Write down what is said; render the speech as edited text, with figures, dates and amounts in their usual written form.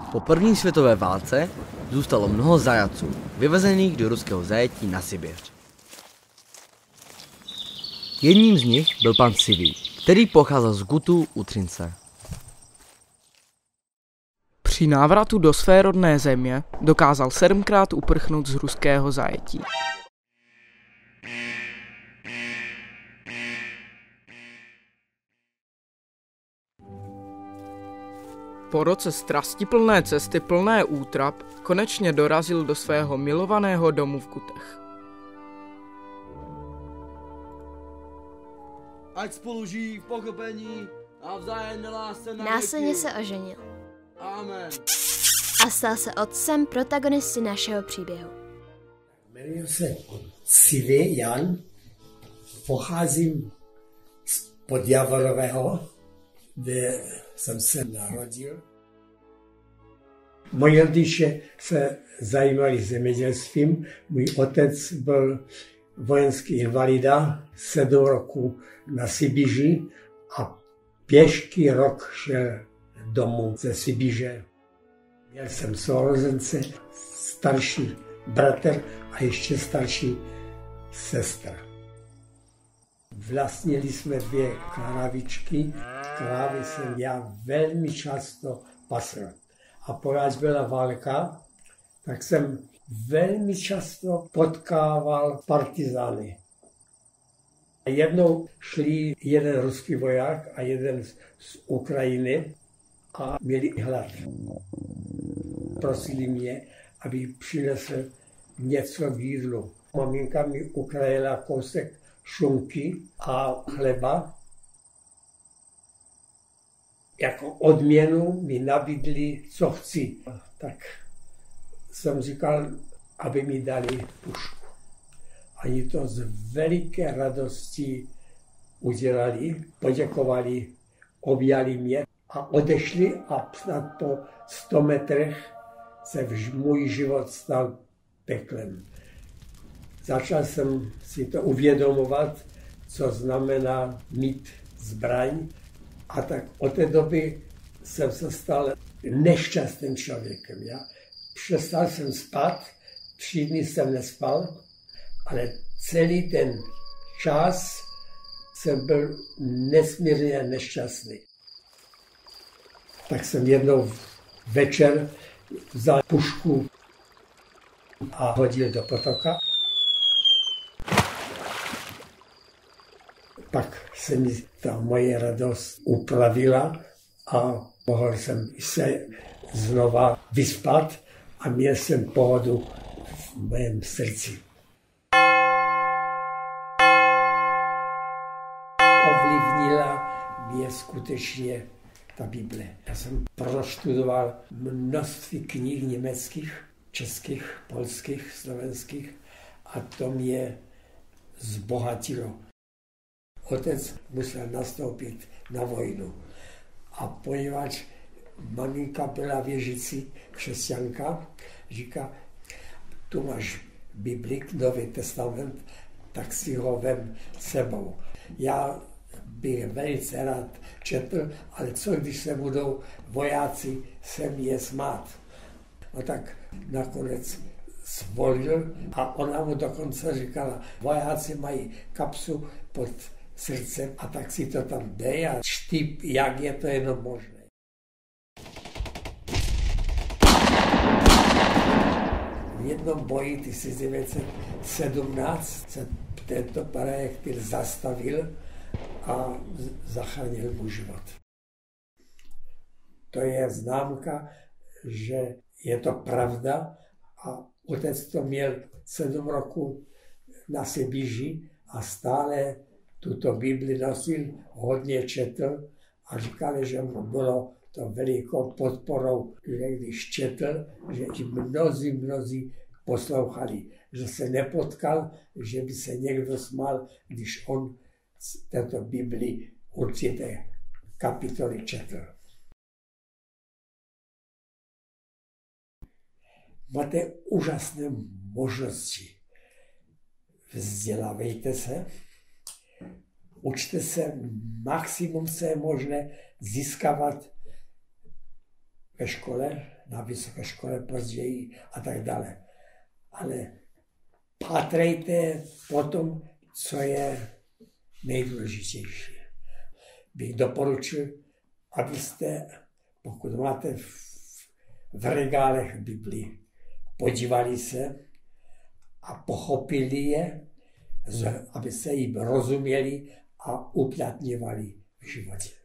Po první světové válce zůstalo mnoho zajatců, vyvezených do ruského zajetí na Sibiř. Jedním z nich byl pan Sivý, který pocházel z Gutu u Třince. Při návratu do své rodné země dokázal 7krát uprchnout z ruského zajetí. Po roce strastiplné cesty plné útrap konečně dorazil do svého milovaného domu v Gutech. Ať spolu žijí v pochopení a vzájemné lásce na Následně se oženil. Amen. A stal se otcem protagonisty našeho příběhu. Jmenuji se Sivý Jan, pocházím z Podjavorového, kde jsem se narodil. Moji rodiče se zajímali zemědělstvím. Můj otec byl vojenský invalida, 7 roků na Sibiři a pěšky rok šel domů ze Sibiře. Měl jsem sourozence, starší bratr a ještě starší sestra. Vlastnili jsme 2 kravičky, krávy jsem já velmi často pasl. A pokud byla válka, tak jsem velmi často potkával partizány. Jednou šli jeden ruský voják a jeden z Ukrajiny a měli hlad. Prosili mě, aby přinesl něco k jídlu. Maminka mi ukrajila kousek šunky a chleba. Jako odměnu mi nabídli, co chci. Tak jsem říkal, aby mi dali pušku. Oni to z veliké radostí udělali, poděkovali, objali mě a odešli a snad po 100 metrech se můj život stal peklem. Začal jsem si to uvědomovat, co znamená mít zbraň, a tak od té doby jsem se stal nešťastným člověkem. Já přestal jsem spát, 3 dny jsem nespal, ale celý ten čas jsem byl nesmírně nešťastný. Tak jsem jednou večer vzal pušku a hodil do potoka. Pak se mi ta moje radost upravila a mohl jsem se znova vyspat a měl jsem pohodu v mém srdci. Ovlivnila mě skutečně ta Bible. Já jsem proštudoval množství knih německých, českých, polských, slovenských a to mě zbohatilo. Otec musel nastoupit na vojnu. A poněvadž maminka byla věřící křesťanka, říká, tu máš Bibli, Nový testament, tak si ho vem sebou. Já bych velice rád četl, ale co když se budou vojáci se mě smát. No tak nakonec zvolil a ona mu dokonce říkala, vojáci mají kapsu pod srdcem a tak si to tam dej a čti, jak je to jenom možné. V jednom boji 1917 se tento projektil zastavil a zachránil mu život. To je známka, že je to pravda a otec to měl 7 roků na Sibiři a stále tuto Bibli nosil, hodně četl a říkali, že mu bylo to velikou podporou, že když četl, že i mnozí poslouchali, že se nepotkal, že by se někdo smál, když on tento Bibli určité kapitoly četl. Máte úžasné možnosti. Vzdělávejte se, učte se maximum, co je možné, získávat ve škole, na vysoké škole později a tak dále. Ale pátrejte po tom, co je nejdůležitější. Bych doporučil, abyste, pokud máte v regálech Biblii, podívali se a pochopili je, aby se jim rozuměli a uplatňovali v životě.